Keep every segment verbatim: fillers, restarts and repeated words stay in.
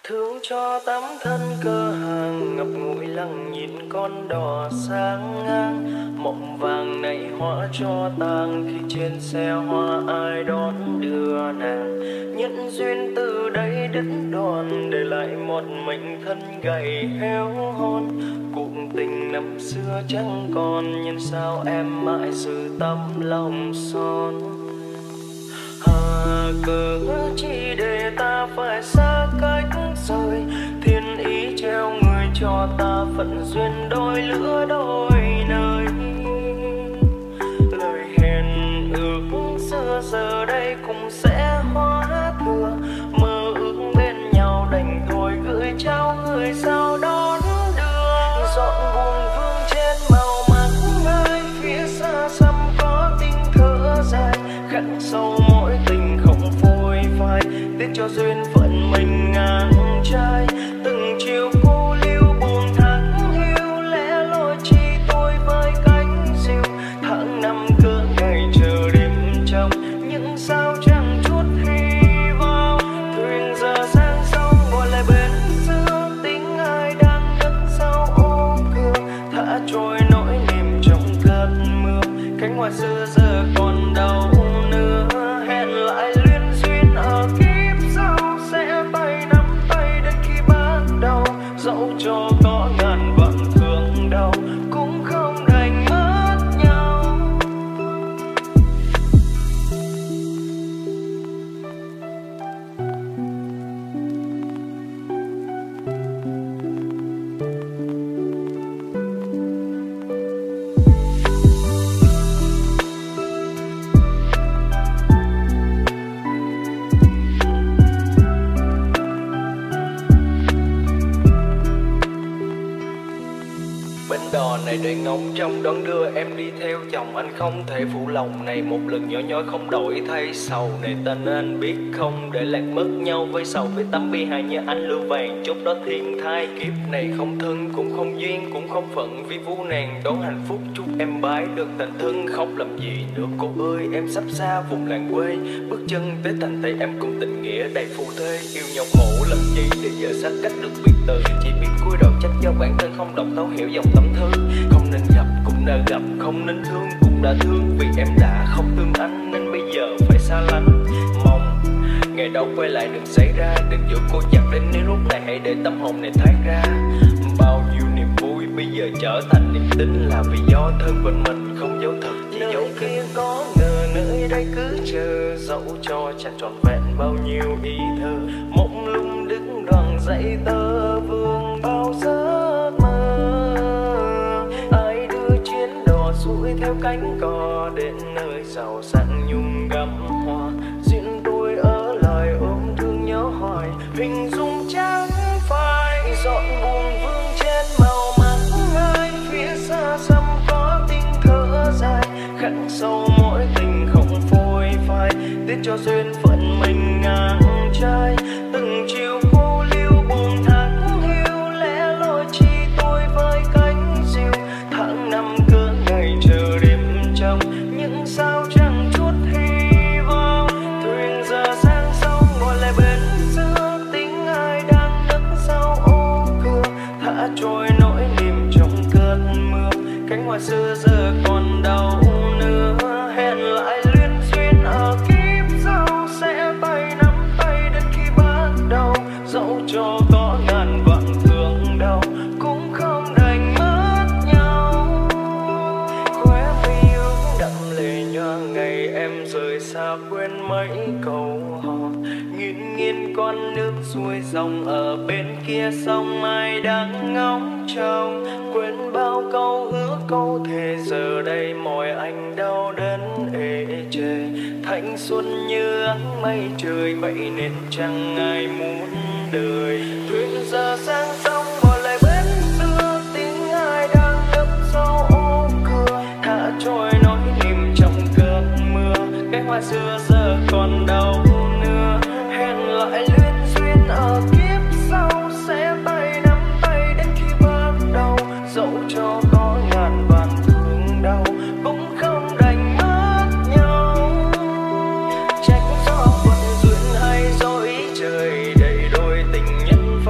thương cho tấm thân cơ hàng ngập ngùi lặng nhìn con đò sáng ngang, mộng vàng nảy hoa cho tang khi trên xe hoa ai đón đưa nàng. Nhân duyên từ đây đứt đoạn để lại một mình thân gầy héo hon, cuộc tình năm xưa chẳng còn nhưng sao em mãi giữ tấm lòng son. Hà cớ chi để ta phải xa cách rời, thiên ý treo người cho ta phận duyên đôi lứa đôi nơi. Lời hẹn ước xưa giờ đây cũng sẽ hóa thừa, mơ ước bên nhau đành thôi gửi trao người sao đón đưa. Dọn buồn vương trên màu mắt ai phía xa xăm có tình thở dài, khắc sâu mỗi tình không phôi phai, tiếc cho duyên phận mình ngang trái. Từng chiều cô liêu buồn tháng hiu lẽ loi chi tôi với cánh diều, tháng năm cỡ ngày chờ đêm trong những sao chẳng chút hy vọng. Thuyền giờ sang sông gọi lại bên xưa, tính ai đang ngất sau ô cửa, thả trôi nỗi niềm trong cơn mưa. Cánh hoa xưa giờ còn đâu nữa, hẹn lại luyến duyên ở kiếp sau, sẽ tay nắm tay đến khi bắt đầu. Dẫu cho có ngàn vạn thương đau cũng không đành mất nhau. Bến đò này để ngóng trông đón đưa em đi theo chồng, anh không thể phụ lòng này một lần nhỏ nhoi không đổi thay sầu này. Tên anh biết không để lạc mất nhau với sầu với tấm bi hài như anh lưu vàng chốt đó thiên thai. Kiếp này không thân cũng không duyên cũng không phận, vì vu nàng đón hạnh phúc chúc em bái được thành thân. Không làm gì nữa cô ơi, em sắp xa vùng làng quê, bước chân tới thành thị em cùng tình nghĩa đầy phu thê. Yêu nhau khổ làm gì để giờ xa cách được biệt từ, chỉ biết cúi đầu trách do bản thân không đọc thấu hiểu dòng tâm thư. Không nên gặp cũng đã gặp, không nên thương cũng đã thương, vì em đã không thương anh nên bây giờ phải xa lánh. Mong ngày đâu quay lại đừng xảy ra, đừng giữ cô chặt đến nếu lúc này hãy để tâm hồn này thoát ra. Bao nhiêu niềm vui bây giờ trở thành niềm tin là vì do thân bên mình không dấu thật chỉ dấu kinh. Nơi kia có ngờ nơi đây cứ chờ, dẫu cho chẳng trọn vẹn bao nhiêu ý thơ, mộng lung đứng đoàn dãy tơ vương bao giấc mơ. Ai đưa chuyến đò xuôi theo cánh cò đến nơi giàu sang nhung gấm hoa, duyên tôi ở lại ôm thương nhớ hoài, hình dung chẳng phải dọn buồn vương trên màu mắt ai phía xa xăm có tình thở dài, khắc sâu mỗi tình không phôi phai, tiếc cho duyên phận mình ngang trái. Từng chiều cô liêu buồn tháng hiu lẽ loi chi tôi với cánh diều, tháng năm cỡ ngày chờ đêm trong những sao chẳng chút hy vọng. Thuyền giờ sang sông gọi lại bên xưa, tính ai đang nức sau ô cửa, thả trôi nỗi niềm trong cơn mưa. Cánh hoa xưa giờ còn đâu nữa, hẹn lại luyến duyên ở kiếp sau, sẽ tay nắm tay đến khi bắt đầu. Dẫu cho có ngàn vạn thương đau cũng không đành mất nhau. Khóe mi ướt đậm lệ nhòa ngày em rời xa, quên mấy câu hò nghiêng nghiêng con nước xuôi dòng ở bên kia sông, ai đang ngóng trông quên bao câu hứa câu thề. Giờ đây mọi anh đau đớn ê chề, thanh xuân như áng mây trời, vậy nên chẳng ai muốn đời. Thuyền giờ sang sông gọi lại bên xưa, tiếng ai đang ngập sau ô cửa, thả trôi nỗi niềm trong cơn mưa. Cái hoa xưa giờ còn đâu nữa, hẹn lại luyến duyên ở kiếp sau, sẽ tay nắm tay đến khi bắt đầu. Dẫu cho có ngàn vạn thương đau cũng không đành mất nhau. Trách do phận duyên hay dối trời, đầy đôi tình nhân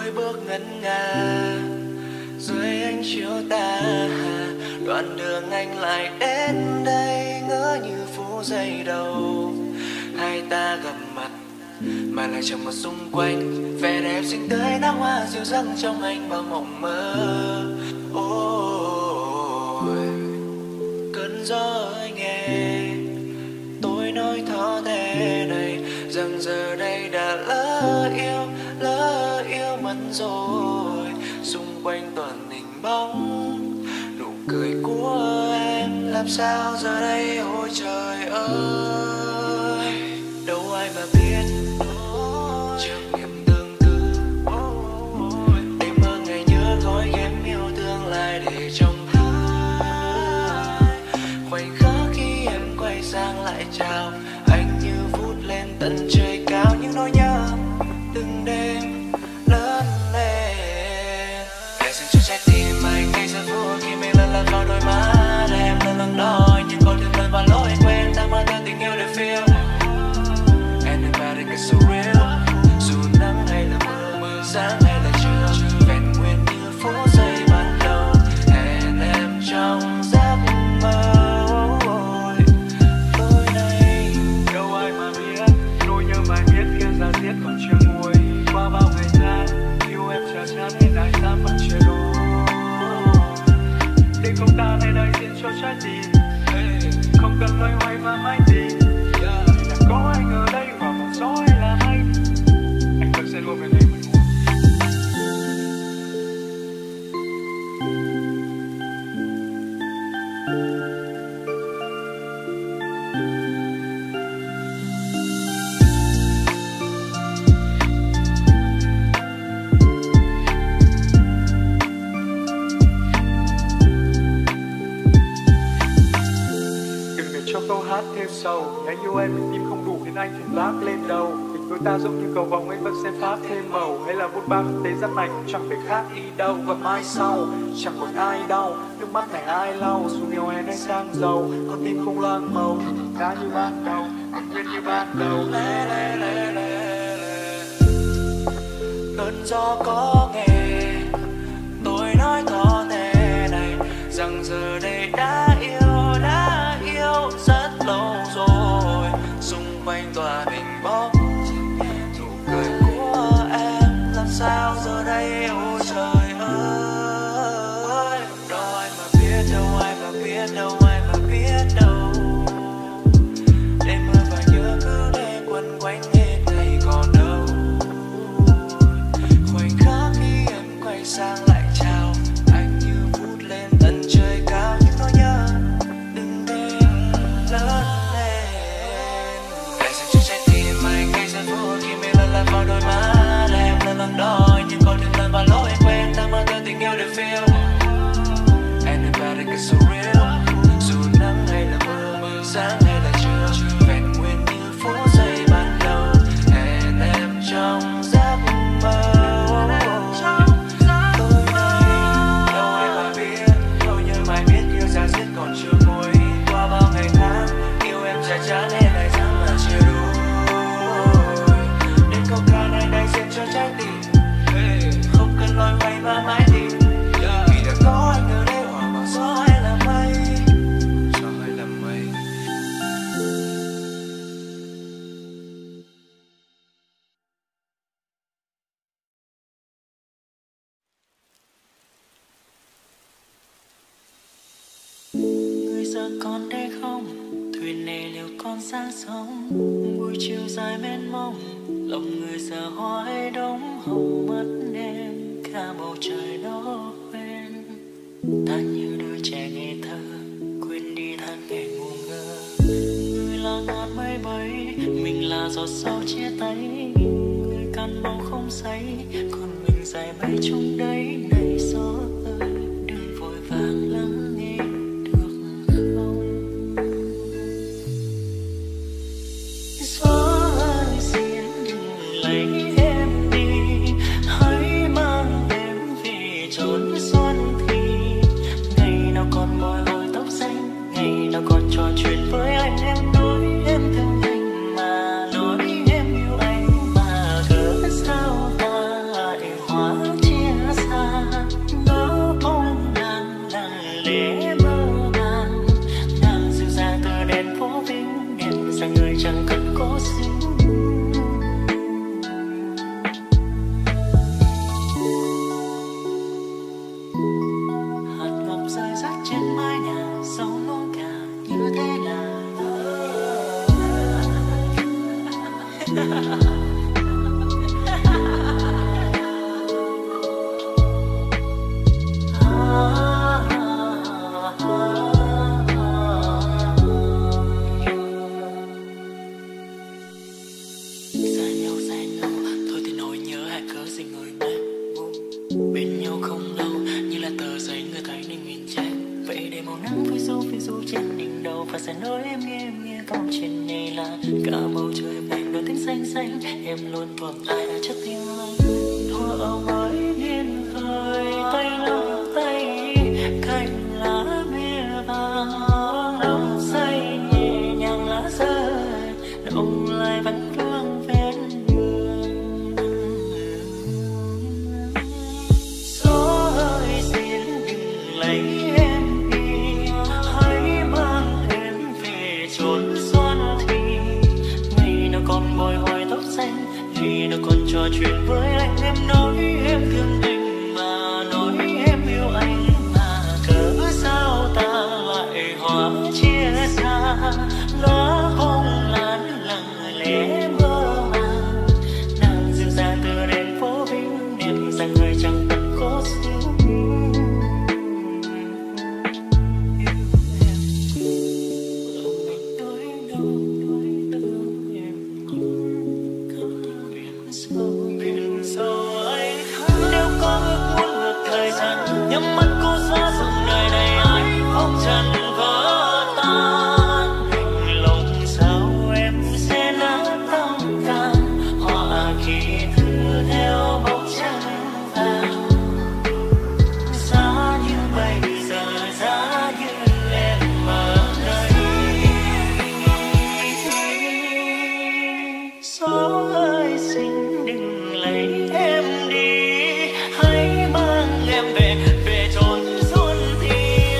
đôi bước ngân nga dưới ánh chiếu tà. Đoạn đường anh lại đến đây ngỡ như phút giây đầu hai ta gặp mặt, mà lại chẳng một xung quanh vẻ đẹp xinh tươi nắng hoa dịu dàng trong anh bao mộng mơ. Ôi cơn gió ơi nghe tôi nói thỏ thế này rằng giờ đây đã lỡ yêu, lỡ yêu mất rồi. Xung quanh toàn hình bóng nụ cười của em, làm sao giờ đây ôi trời ơi. Đâu ai mà biết trước niềm tương tư, đêm mơ ngày nhớ gói ghém yêu thương lại để trong khoảnh khắc khi em quay sang lại chào anh như vút lên tận trời cao. Những nỗi nhớ từng đêm lớn lên để dành cho trái tim anh ngay giờ phút khi mình lần lần vào đôi mắt em. Lần lần đòi những câu thêm lần và lối quen ta mang theo tình yêu để phiêu. Anybody get so real, dù nắng hay là mưa, mưa sáng hay là trưa, vẹn nguyên như phút giây ban đầu hẹn em trong giấc mơ. Tối nay đâu ai mà biết nỗi nhớ mãi biết kia ra diết còn chưa nguôi. Qua bao ngày tháng yêu em chờ chán hay đại ta vẫn chưa đủ để không ta nơi đây diễn cho trái tim. Không cần loay hoay và mãi tìm, đã có anh ở đây và một gió hay là mây, anh vẫn sẽ luôn bên em. Câu hát thêm sầu, anh yêu em nhưng tim không đủ khiến anh thèm vác lên đầu. Tình đôi ta giống như cầu vồng anh vẫn sẽ phát thêm màu, hay là bút ba thực tế rất này cũng chẳng thể khác đi đâu. Và mai sau chẳng còn ai đau, nước mắt này ai lau, dù nghèo hèn hay sang giàu, con tim không loang màu, đã như ban đầu, nguyên như ban đầu. Lê, lê, lê, lê, lê. Cơn gió có nghe tôi nói to thế này rằng giờ đây đã yêu, đã yêu rất lâu rồi. Xung quanh tòa bình bóng nụ cười của em, làm sao giờ đây ôi trời ơi. Đâu ai mà biết, đâu ai mà biết, đâu ai mà biết đâu. Đêm mưa và nhớ cứ để quấn quanh hết ngày còn đâu. Khoảnh khắc khi em quay sang lại chào anh như vút lên tận trời cao. Những nỗi nhớ từng đêm lớn lên để dành cho trái tim anh ngay giờ phút khi mình lần lần vào đôi mắt em. Lần lần đòi những câu thêm lần và lối quen ta mang theo tình yêu để phiêu. Anybody get so real, dù nắng hay là mưa, mưa sáng hay là trưa, vẹn nguyên như phút giây ban đầu hẹn em trong giấc mơ. Tối nay đâu ai mà biết nỗi nhớ mãi biết yêu ra giết còn chưa nguôi. Qua bao ngày tháng yêu em chả chán nên lại rằng là chưa đủ đến câu ca này đại diện cho trái tim. Không cần loay hoay mà mãi tìm, vì đã có anh ở đây hòa vào gió hay là mây, gió hay là mây. Người giờ còn đây không, thuyền này liệu còn sang sông. Buổi chiều dài mênh mông, lòng người giờ hoài đông hầu mất em. Cả bầu trời đó quên ta như đôi trẻ ngây thơ, quên đi tháng ngày ngu ngơ. Người là ngàn mây bay, mình là giọt sâu chia tay. Người căn bóng không say, còn mình dài bay trong đấy. Này gió ơi, đừng vội vàng lắng nghe được không? Gió ơi xin đừng lấy em đi, hãy mang em về chốn xuân thì. Ngày nào còn bồi hồi tóc xanh, ngày nào còn trò chuyện với anh. Em nói em thương anh mà nói em yêu anh, mà cớ sao ta lại hóa rằng người chẳng cần cố xin. Hạt ngọc rơi rác trên mái nhà, sâu nuông cả như thế là bên nhau không lâu như là tờ giấy người thấy nên nguyện chết. Vậy để màu nắng phơi du phơi du trên đỉnh đầu và sẽ nói em nghe em nghe câu chuyện này là cả bầu trời này đôi tiếng xanh xanh em luôn thuộc ai đã chất tim anh. Thua ở với biên vời tay nắm tay cành lá bia vàng nắm say nhẹ nhàng lá rơi động lại vẫn vương vết đường. Gió ơi xin đừng lấy em đi, hãy mang em về chốn xuân thì ngày nào còn bồi hồi tóc xanh, vì nào còn trò chuyện với anh. Em nói em thương anh mà nói em yêu anh mà cớ sao ta lại hóa chia xa. Lá hồng lan lặng lẽ mơ màng, nàng dịu dàng từ đèn phố Vinh niệm rằng người chẳng cần cố xin. Nhắm mắt cô xóa dòng đời này ai không trần vỡ tan. Đành lòng sao em sẽ nát tâm can, họa khi thư theo bóng trắng vàng. Giá như bây giờ, giá như em ở đây. Gió ơi xin đừng lấy em đi, hãy mang em về về chốn xuân thì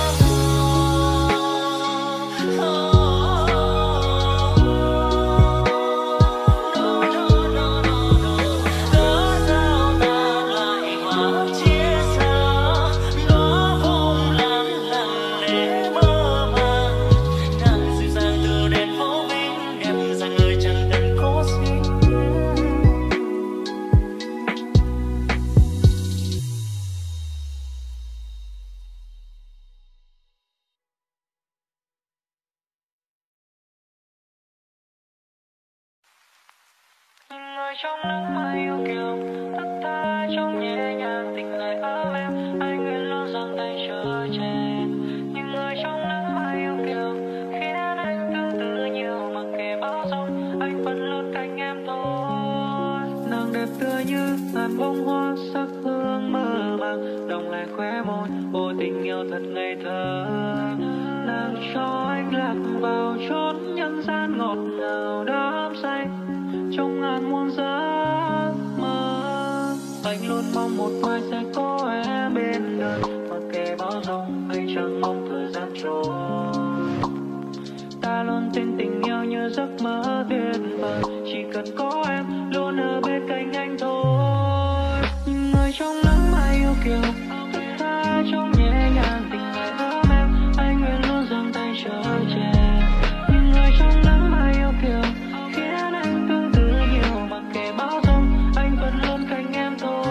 cớ sao ta lại hóa chia xa. Nó hôn lan lặng lẽ mơ màng, nàng dịu dàng từ đèn phố Vinh đẹp rằng người chẳng cần cố xin. Người trong nắng mai yêu kiều, tất tha trong nhẹ nhàng tình lại ấm em, anh nguyện luôn giang tay chờ che. Nhưng người trong nắng mai yêu kiều, khi đến anh tương tự nhiều mặc kệ bão giông, anh vẫn luôn cạnh em thôi. Nàng đẹp tựa như ngàn bông hoa sắc hương mơ màng, đồng lại khóe môi, ô tình yêu thật ngây thơ. Nàng cho anh lạc vào chốn nhân gian ngọt ngào đắm say trong ngàn muôn giấc mơ. Anh luôn mong một mai sẽ có em bên đời, mặc kệ bão giông anh chẳng mong thời gian trôi. Ta luôn tin tình yêu như giấc mơ tuyệt vời, chỉ cần có em luôn ở bên cạnh anh thôi. Nhưng người trong nắng mai yêu kiều, tất tha trong nhẹ nhàng tình lại ấm em, anh nguyện luôn giang tay chờ che. Nhưng người trong nắng mai yêu kiều, khiến anh tương tự nhiều mặc kệ bão giông, anh vẫn luôn cạnh em thôi.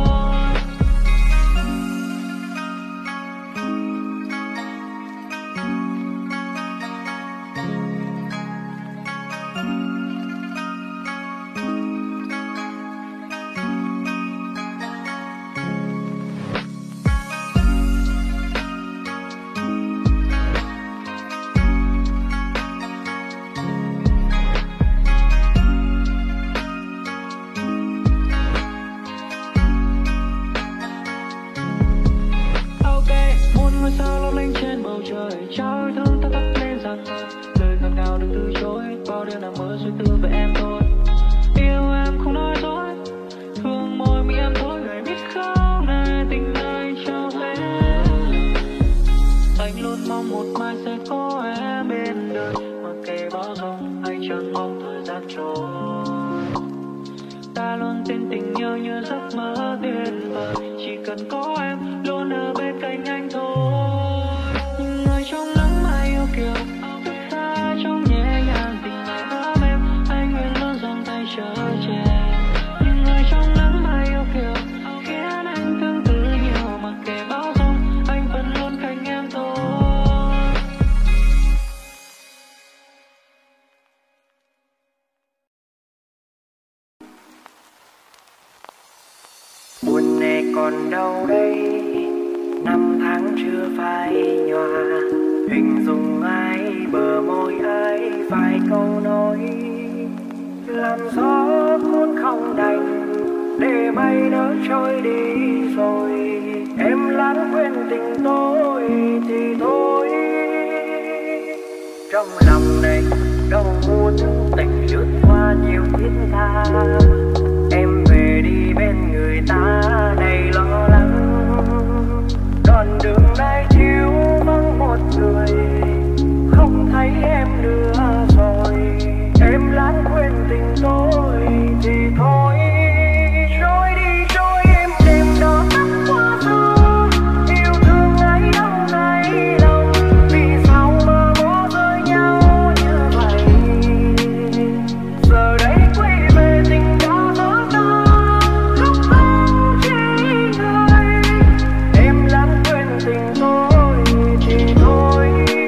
Sao lấp lánh trên bầu trời, trao yêu thương ta cất lên rằng lời ngọt ngào đừng từ chối, bao đêm nằm mơ suy tư về em thôi. Yêu em không nói dối, thương môi miệng em thôi, người biết không này tình anh trao em. Anh luôn mong một mai sẽ có em bên đời, mặc kệ bao thông hay chẳng mong thời gian trôi. Ta luôn tin tình yêu như giấc mơ tuyệt vời, chỉ cần có em luôn ở bên cạnh anh thôi. Nhưng người trong nắng mai yêu kiều, xa trong nhẹ nhàng tình ngày ấm em, anh nguyện luôn dòng tay chở che. Nhưng người trong nắng mai yêu kiều khiến anh thương từ nhiều, mặc kệ bão giông anh vẫn luôn cạnh em thôi. Buồn này còn đâu đây, năm tháng chưa phai nhòa, hình dung ai bờ môi ai vài câu nói, làm gió cuốn không đành để mây nỡ trôi đi rồi. Em lãng quên tình tôi thì thôi, trong lòng này đâu muốn tình lướt qua nhiều thiết tha. Em về đi bên người ta đầy lo lắng, đoạn đường này thiếu vắng một người, không thấy em nữa rồi. Em lãng quên tình tôi thì thôi, trôi đi trôi em đêm đó tắt qua rồi. Yêu thương ấy đâu này lòng, vì sao mà bỏ rơi nhau như vậy. Giờ đây quay về tình đó vỡ tan, lúc không chỉ người. Em lãng quên tình tôi thì thôi.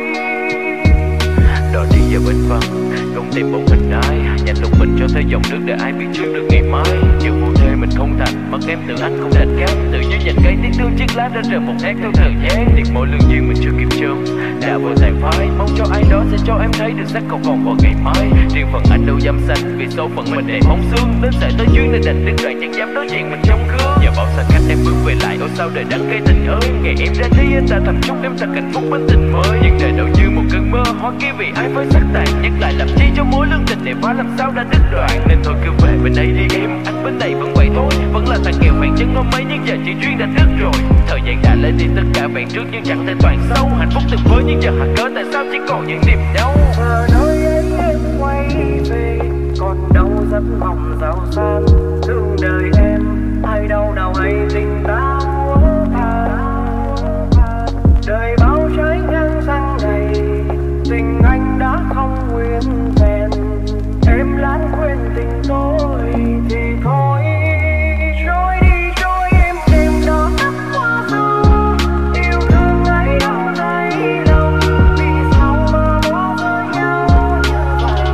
Đò đi vào bên vắng, không tìm bóng hình ai, nhanh lục mình cho thấy dòng nước để ai biết trước được ngày mai. Nhiều vô thê mình không thành, mất em từ anh không đành cát. Tự như nhành cây tiếc thương chiếc lá đã rời một nét theo thời gian. Tiếc mỗi lương duyên mình chưa kịp chôm, đã vội tàn phai. Mong cho ai đó sẽ cho em thấy được sắc không còn vào ngày mai. Riêng phần anh đâu dám xanh, vì số phận mình đầy bóng xương. Đến sợi tới duyên nên đành đứt đoạn chẳng dám đối diện mình trong gương. Giờ bao xa cách em bước về lại, ôi sao đời đắng cây tình ơi. Ngày em ra đi anh ta thầm chúc em thật hạnh phúc bên tình mới. Nhưng đời đâu như một cơn mơ, hoa kia vì ai phải sắc tàn. Nhắc lại làm chi cho mối lương tình này quá làm sao đã đứt đoạn. Nên thôi cứ về bên đây đi em, anh bên này vẫn vậy thôi. Vẫn là thằng nghèo vàng chân hôm mấy, nhưng giờ chuyện duyên đã đứt rồi. Thời gian đã lên thì tất cả vẹn trước nhưng chẳng thể toàn sâu. Hạnh phúc từng với nhưng giờ hạt cớ tại sao chỉ còn những niềm đau. Giờ nơi ấy em quay về, còn đâu giấc mộng giàu sang. Thương đời em, ai đâu nào hay tình ta úa tàn. Đời bao trái ngang sang này, tình anh đã không nguyên vẹn. Em lãng quên tình tôi thì thôi, trôi đi trôi em đêm đó tắt qua rồi. Yêu thương ấy đâu thấy đâu, vì sao mà bỏ rơi nhau như vậy.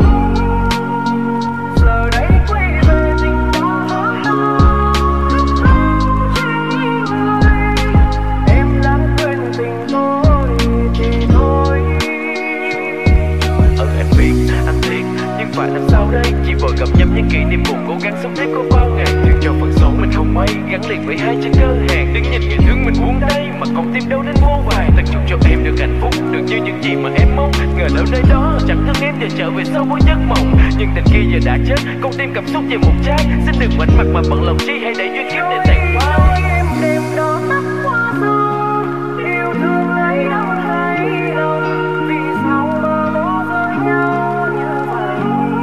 Giờ đây quay về tình đó vỡ tan, lúc không chỉ người. Em lãng quên tình tôi thì thôi. Ừ em biết, anh thiệt, nhưng phải làm sao đây. Chỉ vội gặp nhầm những kỷ niệm buồn, cố gắng sống thế có bao ngày. Thương cho phận số mình không may, gắn liền với hai chân cơ hàng. Đứng nhìn người thương mình buông tay, mà còn tim đâu đến vô vàn. Tất chúc cho em được hạnh phúc, được như những gì mà em mong. Ngờ đâu nơi đó chẳng thương em giờ trở về sau mỗi giấc mộng. Nhưng tình kia giờ đã chết, con tim cảm xúc về một trái. Xin đừng ngoảnh mặt mà bận lòng chi, hãy để duyên kiếp để tàn phai. Em đêm đó tắt qua rồi, yêu thương ấy đâu thấy đâu, vì sao mà bỏ rơi nhau như vậy.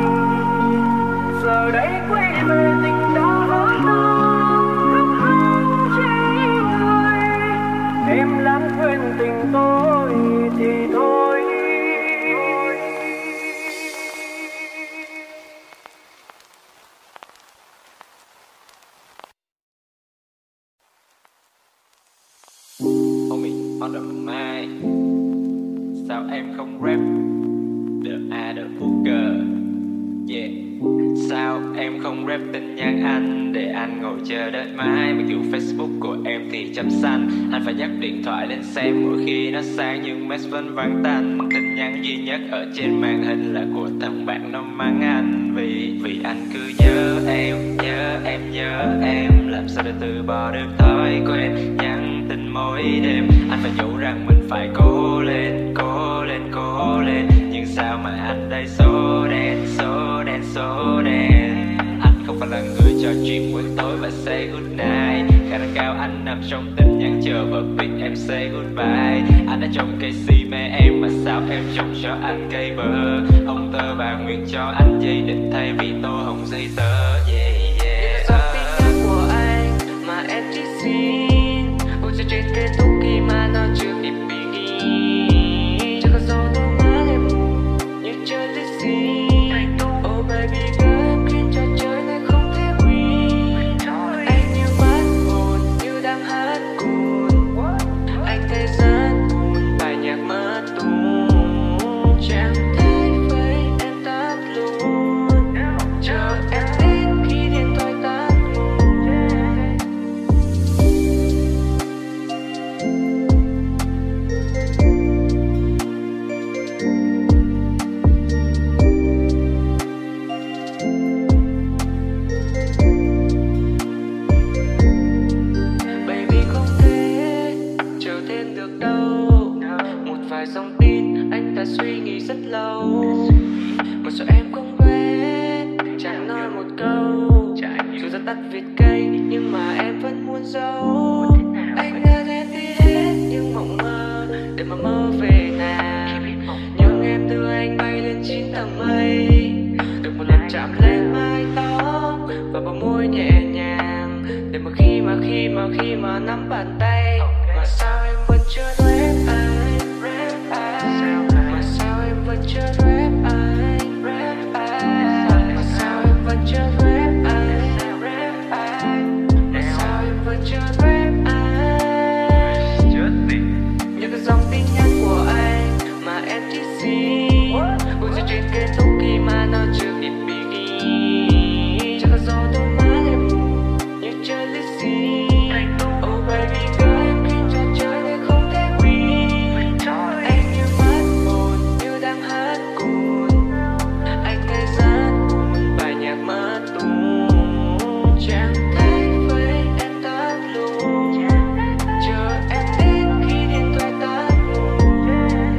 Giờ đây quay về tình đã vỡ tan, lúc không chỉ người. Em lãng quên tình tôi thì thôi. Homie, on the mic. Sao em không rap? The A, the Booker. Yeah. Sao em không rap tin nhắn anh để anh ngồi chờ đến mai. Mặc dù Facebook của em thì chấm xanh, anh phải nhấc điện thoại lên xem mỗi khi nó sáng nhưng message vẫn vắng tanh. Tin nhắn duy nhất ở trên màn hình là của thằng bạn nó mắng anh. Vì vì anh cứ nhớ em, nhớ em, nhớ em. Làm sao để từ bỏ được thói quen nhắn tin mỗi đêm. Anh phải nhủ rằng mình phải cố lên, cố lên, cố lên. Nhưng sao mà anh đây số đen, số đen, số đen. Anh không phải là người trò chuyện buổi tối và say good night. Khả năng cao anh nằm trong tin nhắn chờ vợ việc em say goodbye. Anh đã trong cây xi men nghe em mà sao em trồng cho anh cây bơ. Ông tơ bà nguyện cho anh dây định thay vì tô hồng giấy tờ. Yeah yeah. Giọt tin nhắn của anh mà em chỉ xin ôi cho chuyện kết thúc khi mà nó chưa kịp begin. Chẳng có gió đâu má em như trời tới xin. Oh baby girl em khiến cho trời này không thể win. Anh như mất hồn như đang hát cuốn. Anh thấy rất buồn bài nhạc mất tune. Chẳng thấy vậy em tắt luôn. Chờ em đến khi điện thoại tắt nguồn. Baby không thể chờ thêm được đâu. Một vài dòng tin anh đã suy nghĩ rất lâu. Mà sao em không về chẳng nói một câu. Dù ra tắt Việt cây nhưng mà em vẫn muốn giấu. Anh đã đến đi hết những mộng mơ để mà mơ về nàng. Nhưng em đưa anh bay lên chín tầng mây. Được một lần chạm lên mái tóc và bờ môi nhẹ nhàng. Để mà khi mà khi mà khi mà nắm bàn tay. Mà sao em vẫn chưa rap anh, rap anh. Mà sao em vẫn chưa rap anh, rap anh. Mà sao em vẫn chưa rap anh, rap anh. Mà sao em vẫn chưa rap anh. Những cái dòng tin nhắn của anh mà em chỉ xin ôi cho chuyện kết thúc khi mà nó chưa kịp begin. Chẳng có gió đâu má em như trời tới xin. Oh baby girl em khiến cho trời này không thể win. Anh như mất hồn như đang hát cuốn. Anh thấy rất buồn bài nhạc mất tune. Chẳng thấy vậy em tắt luôn. Chờ em đến khi điện thoại tắt nguồn.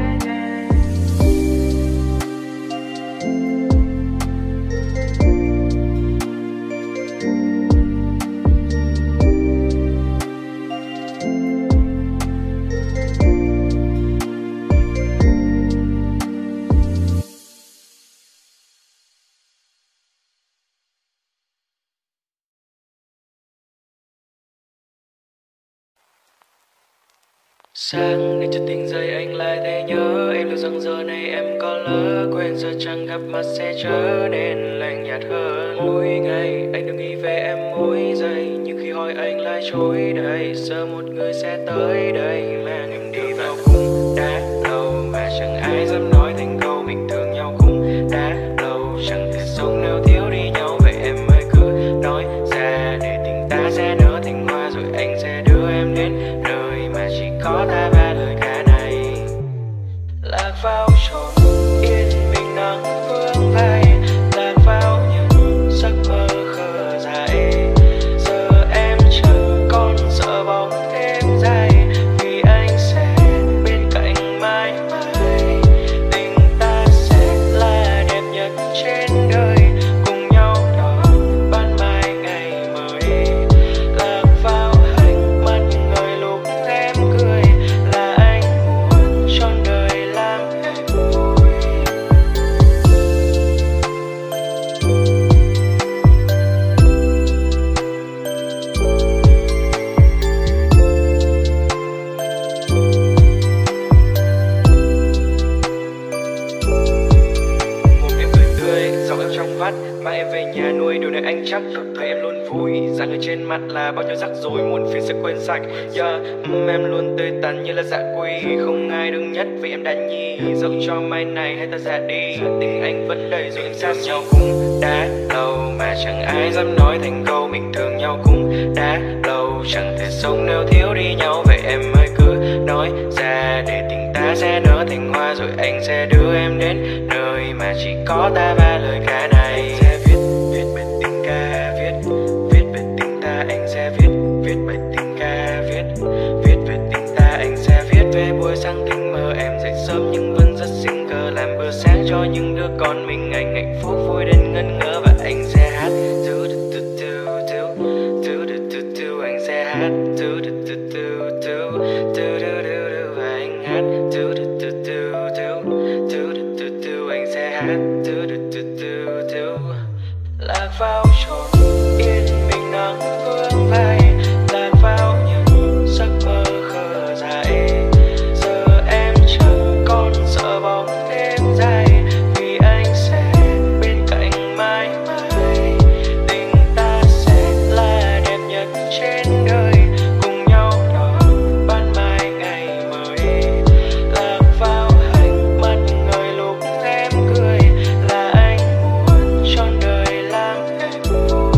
Sáng nên chợt tỉnh dậy anh lại thấy nhớ em, liệu rằng giờ này em có lỡ quên, giờ chẳng gặp mặt sẽ trở nên lạnh nhạt hơn. Mỗi ngày anh đừng nghĩ về em mỗi giây, nhưng khi hỏi anh lại chối đây. Giờ một người sẽ tới đây mang em đi vào khung đã lâu mà chẳng ai dám nói thành câu mình thương nhau cũng đã lâu. Chẳng thể sống nếu thiếu đi nhau, vậy em ơi cứ nói ra để tình ta sẽ nở thành hoa, rồi anh sẽ đưa em đến nơi mà chỉ có ta ba lời ca này. Lạc vào chốn yên bình nắng vương vai, lạc vào những giấc mơ khờ dại. Giờ em chẳng còn sợ bóng đêm dài, vì anh sẽ bên cạnh mãi mãi. Tình ta sẽ là đẹp nhất trên đời, cùng nhau đón ban mai ngày mới. Lạc vào ánh mắt người lúc em cười, là anh muốn trọn đời làm em vui. Một em cười tươi, giọng em trong vắt, mà em về nhà nuôi điều này anh chắc được thấy em luôn vui. Dáng người trên mặt là bao nhiêu rắc rối, muôn phiền sẽ quên sạch. Yeah, um, em luôn tươi tắn như là dạ quỳ, không ai đứng nhất vì em đã nhi. Dẫu cho mai này hay ta ra đi, tình anh vẫn đầy dù em xa nhau cũng đã lâu mà chẳng ai dám nói thành câu mình thương nhau cũng đã lâu. Chẳng thể sống nếu thiếu đi nhau, vậy em ơi cứ nói ra để tình ta sẽ nở thành hoa, rồi anh sẽ đưa em đến nơi mà chỉ có ta ba lời ca này. Anh sẽ viết viết bài tình ca, viết viết về tình ta. Anh sẽ viết viết bài tình ca, viết viết về tình ta. Anh sẽ viết về buổi sáng tình mơ em dậy sớm nhưng vẫn rất xinh cờ, làm bữa sáng cho những đứa con mình. Anh hạnh phúc vui đến ngân ngỡ và anh sẽ hát du du du du du du du du. Anh sẽ hát du du du du du du du du du. Và anh hát du du du du lạc vào chốn yên bình nắng vương vai, lạc vào những giấc mơ khờ dại. Giờ em chẳng còn sợ bóng đêm dài, vì anh sẽ bên cạnh mãi mãi. Tình ta sẽ là đẹp nhất trên đời, cùng nhau đón ban mai ngày mới. Lạc vào ánh mắt người lúc em cười, là anh muốn trọn đời làm em vui.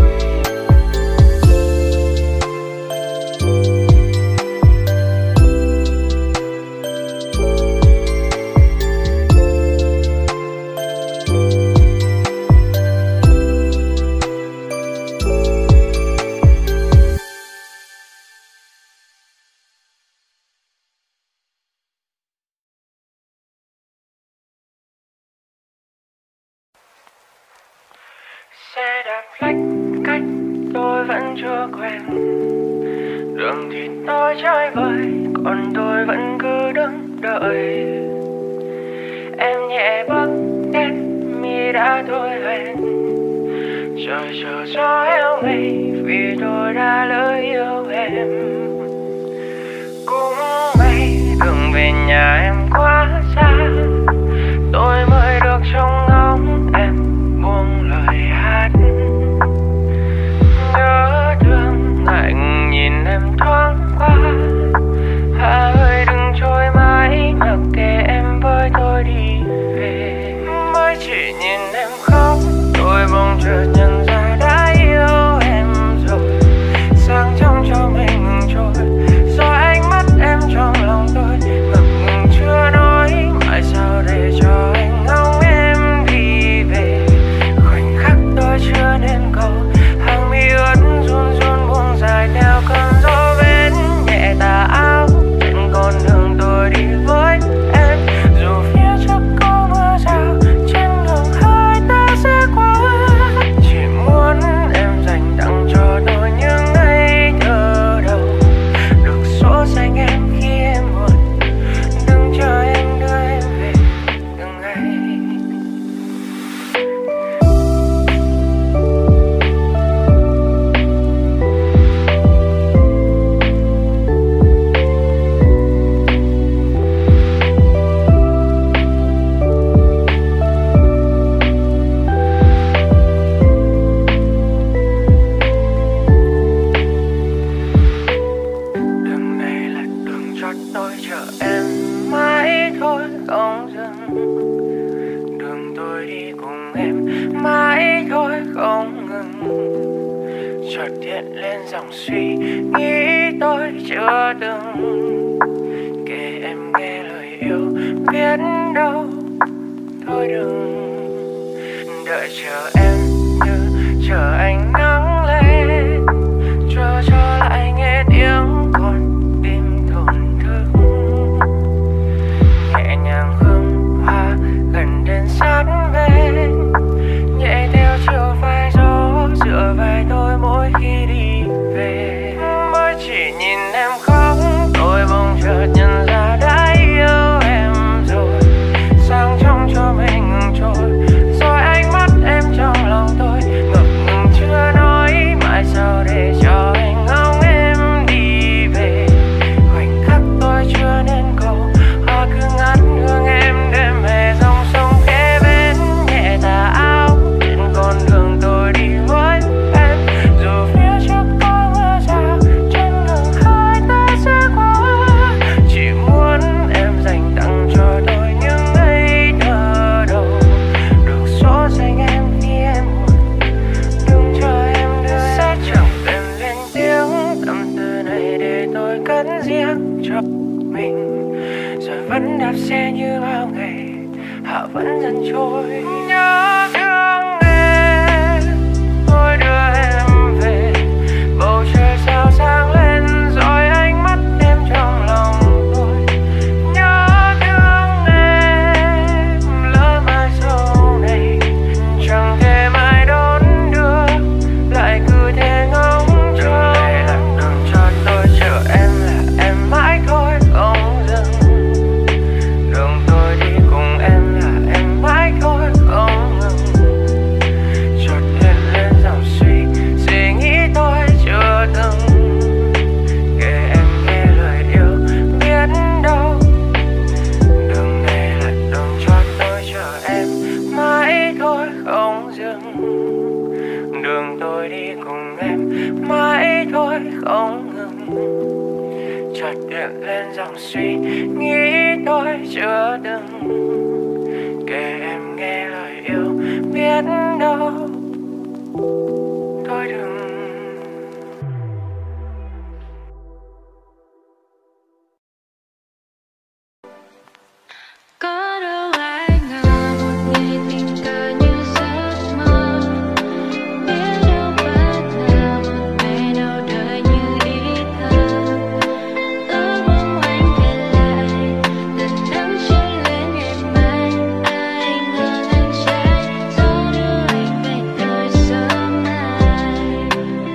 Xe đạp lách cách tôi vẫn chưa quen, đường thì tôi chơi vơi, còn tôi vẫn cứ đứng đợi. Em nhẹ bước đến mi đã thôi hẹn, trời chờ gió héo mây vì tôi đã lỡ yêu em. Cũng may đường về nhà em quá xa, tôi mới được trông ngóng em buông lời hát. Nhớ thương lạnh nhìn em thoáng qua, hà ơi đừng trôi mãi, mặc kệ em với tôi đi về. Mới chỉ nhìn em khóc, tôi bỗng chợt nhận ra đã yêu em rồi. Sáng trong cho mình ngừng trôi, do ánh mắt em trong lòng tôi ngập ngừng chưa nói, mãi sao để cho anh ngóng em đi về. Khoảnh khắc tôi chưa nên cầu, hàng mi ướt run run buông dài theo cơn gió bên nhẹ tà áo trên con đường tôi đi với em. Dù phía trước có mưa rào, trên đường hai ta sẽ qua, chỉ muốn em dành tặng cho tôi những ngây thơ đầu. Được số xanh em khi em buồn, đừng chờ em đưa em về từng ngày. Đường này là đường cho tôi chờ em mãi thôi không dừng. Đường tôi đi cùng em mãi thôi không ngừng. Chợt hiện lên dòng suy nghĩ tôi chưa từng kể em nghe lời yêu, biết đâu thôi đừng. Đợi chờ em như chờ ánh nắng lên, chờ cho lại nghe tiếng con tim thổn thức. Nhẹ nhàng hương hoa gần đến sát bên, nhẹ theo chiều vai gió dựa vai tôi mỗi khi đi về. Mới chỉ nhìn em khóc, tôi bỗng chợt nhận ra đã yêu em rồi. Sáng trong cho mình ngừng trôi, rồi ánh mắt em trong lòng tôi ngập ngừng chưa nói, mãi sao để cho anh ngóng em đi về. Khoảnh khắc tôi chưa nên cầu, hoa cứ ngát hương em đêm về dòng sông kế bên nhẹ tà áo trên con đường tôi đi với em. Dù phía trước có mưa rào, trên đường hai ta sẽ qua, chỉ muốn em dành tặng cho tôi những ngây thơ đầu. Được số danh em khi em buồn, đừng chờ em đưa sẽ chẳng tìm lên tiếng tâm tư này để tôi cất riêng cho mình. Rồi vẫn đạp xe như bao ngày, họ vẫn dần trôi. Nhớ thương em, tôi đưa em về. Bầu trời sao sáng lên, rồi ánh mắt em trong lòng tôi. Nhớ thương em, lỡ mai sau này chẳng thể mai đón đưa, lại cứ thế ngóng trông. Đường này là đường cho tôi chờ em, là em mãi thôi không dừng. Đường tôi đi cùng em, là em mãi thôi không chợt hiện lên dòng suy nghĩ tôi chưa đừng kể em nghe lời yêu biết đâu thôi đừng. Có đâu ai ngờ một ngày tình cờ như giấc mơ, biết đâu bất ngờ một ngày đầu đời như ý thơ. Ước mong anh kể lại lần nắng trôi lên ngày mai, ai ngờ anh trái gió đưa anh về nơi sớm mai.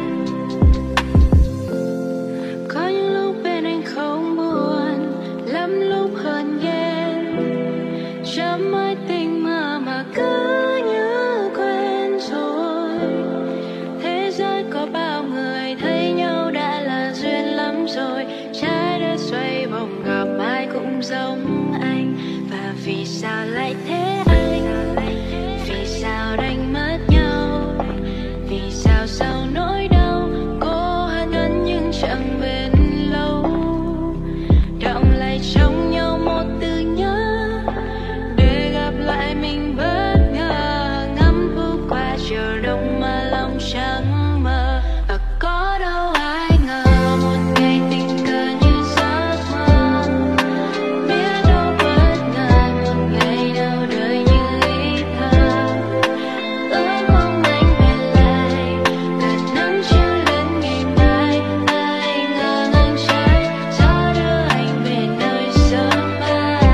Có những lúc bên anh không buồn, lắm lúc hơn ghen, chớm mãi tình mơ mà cứ như quen rồi. Thế giới có bao người thấy nhau đã là duyên lắm rồi. Trái đất xoay vòng gặp ai cũng giống anh. Và vì sao lại thế anh? Vì sao đành mất nhau? Vì sao sau nỗi đau cố hàn gắn nhưng chẳng bền lâu? Đọng lại trong nhau một từ nhớ để gặp lại mình bất ngờ, ngắm phố qua chiều đông mà lòng chẳng mơ. Và có đâu ai ngờ một ngày tình cờ như giấc mơ, biết đâu bất ngờ một ngày đầu đời như ý thơ. Ước mong anh về lại gần nắng trưa lên ngày mai, ai ngờ anh trái gió đưa anh về nơi sớm mai.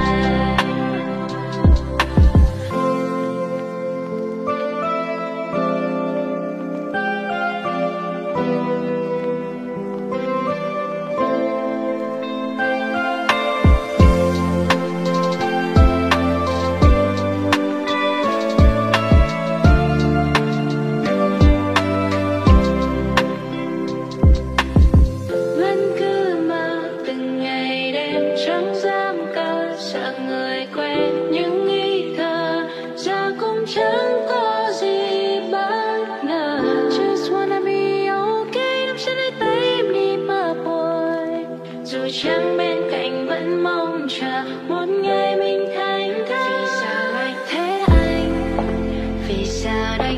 Vẫn cứ mơ từng ngày đêm chẳng dám cơ, sợ người quen những ý thơ giờ cũng chẳng có gì bất ngờ. Just wanna be okay, nắm chặt lấy tay em đi mà buồn, dù chẳng bên cạnh vẫn mong chờ một ngày mình thành thơi. Vì sao lại thế anh? Vì sao đây